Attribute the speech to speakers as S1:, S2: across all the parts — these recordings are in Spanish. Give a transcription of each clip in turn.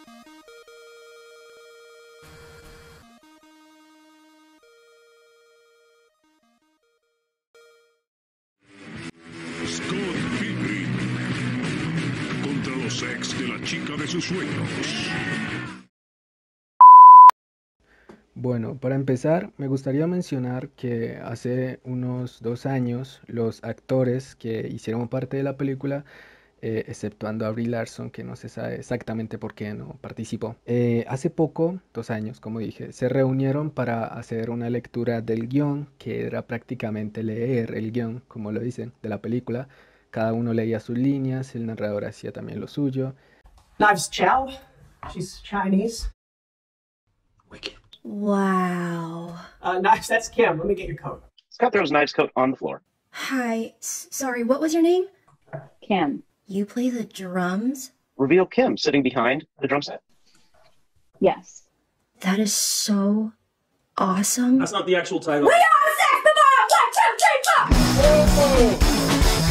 S1: Scott Pilgrim contra los ex de la chica de sus sueños.
S2: Bueno, para empezar, me gustaría mencionar que hace unos 2 años los actores que hicieron parte de la película, exceptuando a Brie Larson, que no se sabe exactamente por qué no participó, hace poco, 2 años, como dije, se reunieron para hacer una lectura del guión, que era prácticamente leer el guión, como lo dicen, de la película. Cada uno leía sus líneas, el narrador hacía también lo suyo.
S3: Knives Chow. She's Chinese.
S4: Wicked.
S5: Wow.
S3: Knives, that's Kim. Let me get your coat.
S4: Scott throws Knives' coat on the floor.
S5: Hi. Sorry, what was your name?
S6: Kim.
S5: You play the drums?
S4: Reveal Kim sitting behind the drum set.
S6: Yes.
S5: That is so awesome.
S7: That's not the actual title.
S5: We are the sex bomb! 1, 2, 3, 4!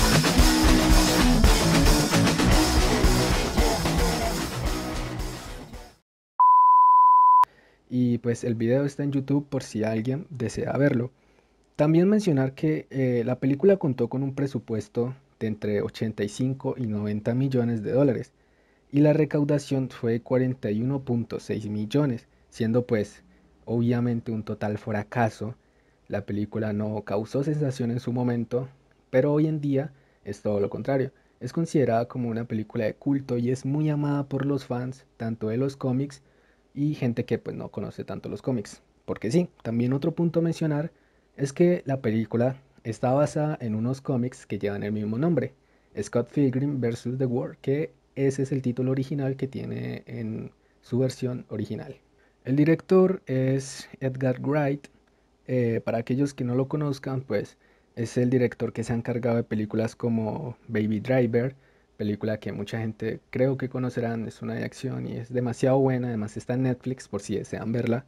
S2: Y pues el video está en YouTube por si alguien desea verlo. También mencionar que la película contó con un presupuesto de entre 85 y 90 millones de dólares y la recaudación fue 41.6 millones, siendo pues obviamente un total fracaso. La película no causó sensación en su momento, pero hoy en día es todo lo contrario. Es considerada como una película de culto y es muy amada por los fans, tanto de los cómics y gente que pues no conoce tanto los cómics. Porque sí, también otro punto a mencionar es que la película está basada en unos cómics que llevan el mismo nombre, Scott Pilgrim vs. The World, que ese es el título original que tiene en su versión original. El director es Edgar Wright. Para aquellos que no lo conozcan, pues es el director que se ha encargado de películas como Baby Driver, película que mucha gente creo que conocerán, es una de acción y es demasiado buena, además está en Netflix por si desean verla.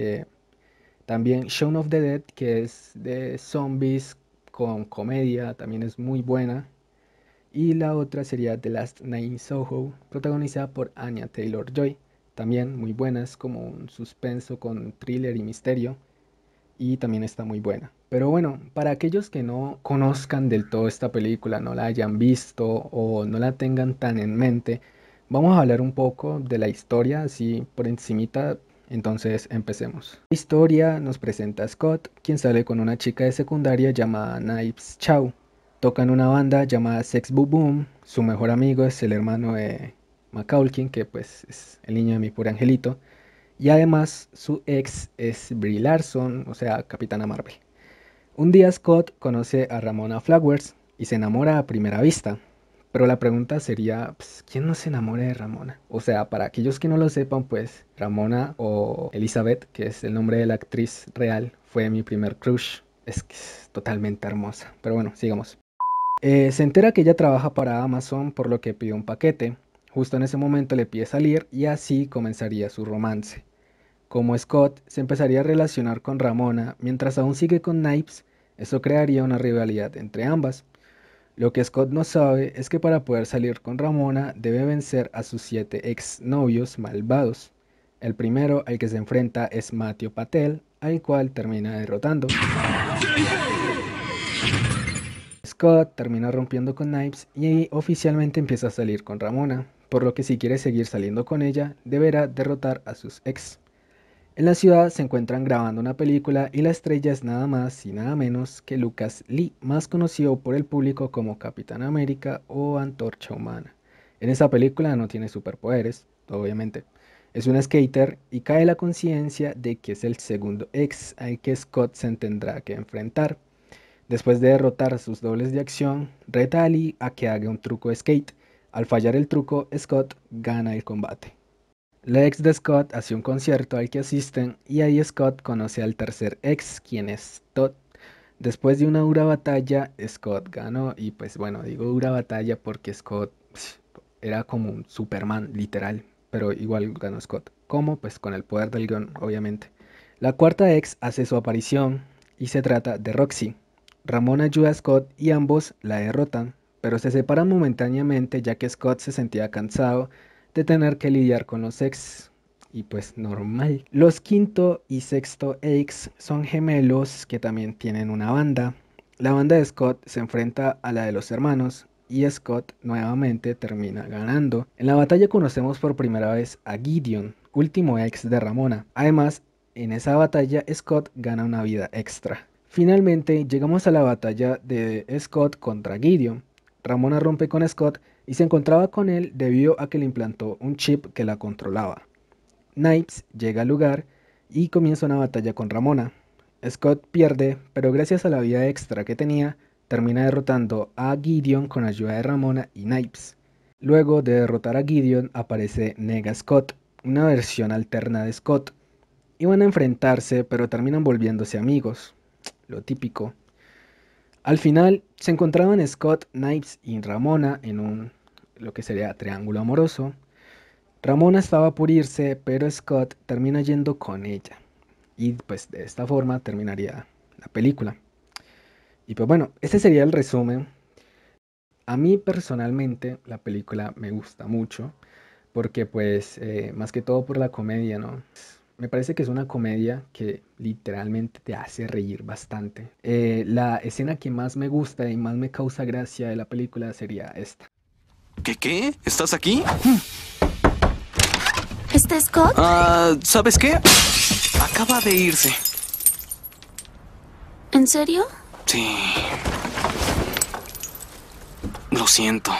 S2: También Shaun of the Dead, que es de zombies con comedia, también es muy buena. Y la otra sería The Last Night in Soho, protagonizada por Anya Taylor-Joy, también muy buena, es como un suspenso con thriller y misterio. Y también está muy buena. Pero bueno, para aquellos que no conozcan del todo esta película, no la hayan visto o no la tengan tan en mente, vamos a hablar un poco de la historia, así por encimita. Entonces empecemos. La historia nos presenta a Scott, quien sale con una chica de secundaria llamada Knives Chow. Toca en una banda llamada Sex Boom Boom. Su mejor amigo es el hermano de Macaulay, que pues es el niño de mi pobre angelito. Y además su ex es Brie Larson, o sea, Capitana Marvel. Un día Scott conoce a Ramona Flowers y se enamora a primera vista. Pero la pregunta sería, pues, ¿quién no se enamora de Ramona? O sea, para aquellos que no lo sepan, pues Ramona o Elizabeth, que es el nombre de la actriz real, fue mi primer crush. Es que es totalmente hermosa. Pero bueno, sigamos. Se entera que ella trabaja para Amazon, por lo que pide un paquete. Justo en ese momento le pide salir y así comenzaría su romance. Como Scott se empezaría a relacionar con Ramona mientras aún sigue con Knives, eso crearía una rivalidad entre ambas. Lo que Scott no sabe es que para poder salir con Ramona debe vencer a sus 7 exnovios malvados. El primero al que se enfrenta es Matthew Patel, al cual termina derrotando. Scott termina rompiendo con Knives y oficialmente empieza a salir con Ramona, por lo que si quiere seguir saliendo con ella, deberá derrotar a sus ex. En la ciudad se encuentran grabando una película y la estrella es nada más y nada menos que Lucas Lee, más conocido por el público como Capitán América o Antorcha Humana. En esa película no tiene superpoderes, obviamente. Es un skater y cae la conciencia de que es el segundo ex al que Scott se tendrá que enfrentar. Después de derrotar a sus dobles de acción, reta a Lee a que haga un truco de skate. Al fallar el truco, Scott gana el combate. La ex de Scott hace un concierto al que asisten y ahí Scott conoce al tercer ex, quien es Todd. Después de una dura batalla, Scott ganó y pues bueno, digo dura batalla porque Scott era como un Superman literal, pero igual ganó Scott. ¿Cómo? Pues con el poder del guión, obviamente. La cuarta ex hace su aparición y se trata de Roxy. Ramona ayuda a Scott y ambos la derrotan, pero se separan momentáneamente ya que Scott se sentía cansado de tener que lidiar con los ex. Y pues normal. Los quinto y sexto ex son gemelos que también tienen una banda. La banda de Scott se enfrenta a la de los hermanos y Scott nuevamente termina ganando. En la batalla conocemos por primera vez a Gideon, último ex de Ramona. Además, en esa batalla Scott gana una vida extra. Finalmente llegamos a la batalla de Scott contra Gideon. Ramona rompe con Scott y se encontraba con él debido a que le implantó un chip que la controlaba. Snipes llega al lugar y comienza una batalla con Ramona. Scott pierde, pero gracias a la vida extra que tenía, termina derrotando a Gideon con ayuda de Ramona y Snipes. Luego de derrotar a Gideon aparece Nega Scott, una versión alterna de Scott. Iban a enfrentarse, pero terminan volviéndose amigos, lo típico. Al final se encontraban Scott, Snipes y Ramona en lo que sería triángulo amoroso. Ramona estaba por irse, pero Scott termina yendo con ella. Y pues de esta forma terminaría la película. Y pues bueno, este sería el resumen. A mí personalmente la película me gusta mucho. Porque pues más que todo por la comedia, ¿no? Me parece que es una comedia que literalmente te hace reír bastante. La escena que más me gusta y más me causa gracia de la película sería esta.
S7: ¿Qué? ¿Estás aquí?
S5: ¿Está Scott?
S7: ¿Sabes qué? Acaba de irse.
S5: ¿En serio?
S7: Sí. Lo siento.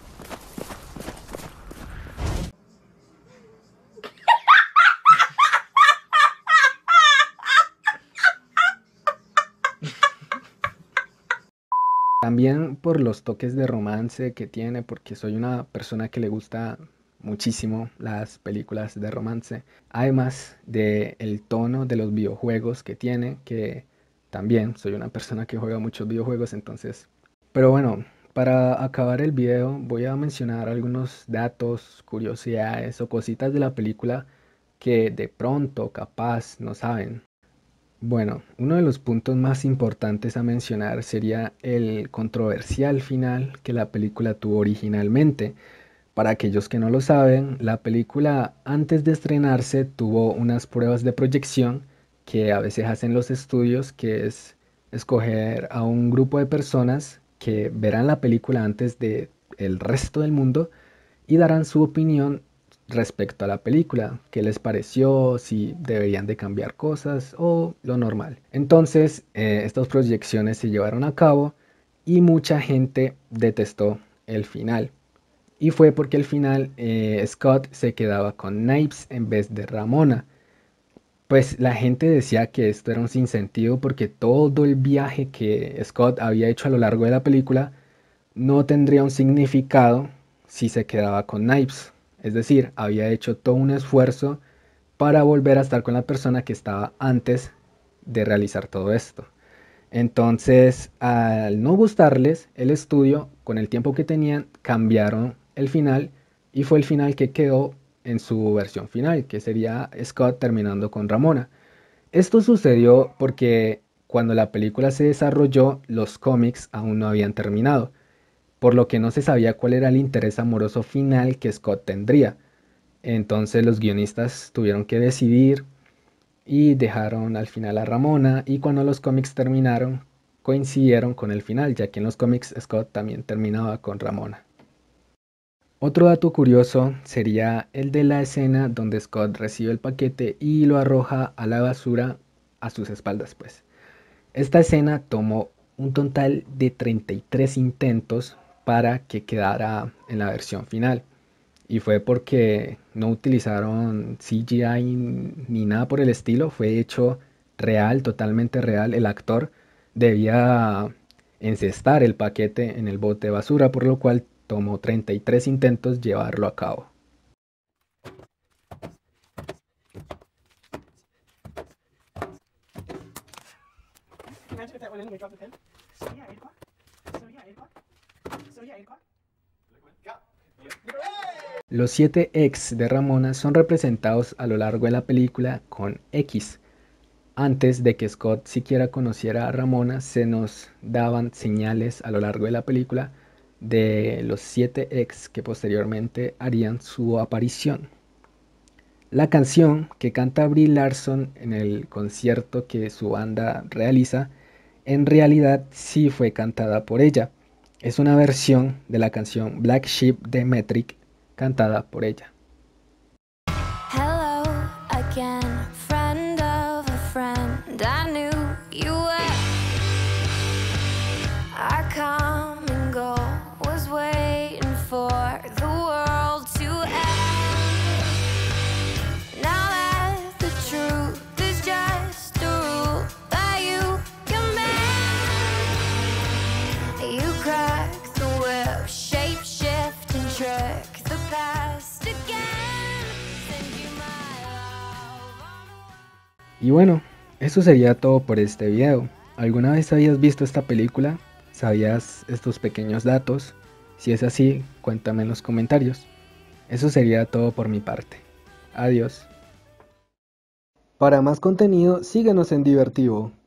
S2: También por los toques de romance que tiene, porque soy una persona que le gusta muchísimo las películas de romance. Además del tono de los videojuegos que tiene, que también soy una persona que juega muchos videojuegos, entonces... Pero bueno, para acabar el video voy a mencionar algunos datos, curiosidades o cositas de la película que de pronto capaz no saben. Bueno, uno de los puntos más importantes a mencionar sería el controversial final que la película tuvo originalmente. Para aquellos que no lo saben, la película antes de estrenarse tuvo unas pruebas de proyección que a veces hacen los estudios, que es escoger a un grupo de personas que verán la película antes de el resto del mundo y darán su opinión respecto a la película, qué les pareció, si deberían de cambiar cosas o lo normal. Entonces, estas proyecciones se llevaron a cabo y mucha gente detestó el final. Y fue porque al final Scott se quedaba con Snipes en vez de Ramona. Pues la gente decía que esto era un sinsentido porque todo el viaje que Scott había hecho a lo largo de la película no tendría un significado si se quedaba con Snipes. Es decir, había hecho todo un esfuerzo para volver a estar con la persona que estaba antes de realizar todo esto. Entonces, al no gustarles el estudio, con el tiempo que tenían, cambiaron el final y fue el final que quedó en su versión final, que sería Scott terminando con Ramona. Esto sucedió porque cuando la película se desarrolló, los cómics aún no habían terminado, por lo que no se sabía cuál era el interés amoroso final que Scott tendría. Entonces los guionistas tuvieron que decidir y dejaron al final a Ramona, y cuando los cómics terminaron coincidieron con el final, ya que en los cómics Scott también terminaba con Ramona. Otro dato curioso sería el de la escena donde Scott recibe el paquete y lo arroja a la basura a sus espaldas, pues. Esta escena tomó un total de 33 intentos para que quedara en la versión final. Y fue porque no utilizaron CGI ni nada por el estilo, fue hecho real, totalmente real. El actor debía encestar el paquete en el bote de basura, por lo cual tomó 33 intentos llevarlo a cabo.
S3: Imagine if that went in and we dropped the pin. So yeah, 8 o'clock. So yeah, 8 o'clock. So yeah, 8 o'clock.
S2: Los 7 ex de Ramona son representados a lo largo de la película con X. Antes de que Scott siquiera conociera a Ramona, se nos daban señales a lo largo de la película de los 7 ex que posteriormente harían su aparición. La canción que canta Brie Larson en el concierto que su banda realiza, en realidad sí fue cantada por ella. Es una versión de la canción Black Sheep de Metric, cantada por ella.
S8: Hello again, friend of a friend. I knew you were. Our common goal was waiting for the world to end. Now that the truth is just a rule that you command, you crack the whip, shape shift and trick the past again. Send you my love.
S2: Y bueno, eso sería todo por este video. ¿Alguna vez habías visto esta película? ¿Sabías estos pequeños datos? Si es así, cuéntame en los comentarios. Eso sería todo por mi parte. Adiós. Para más contenido, síguenos en Divertivo.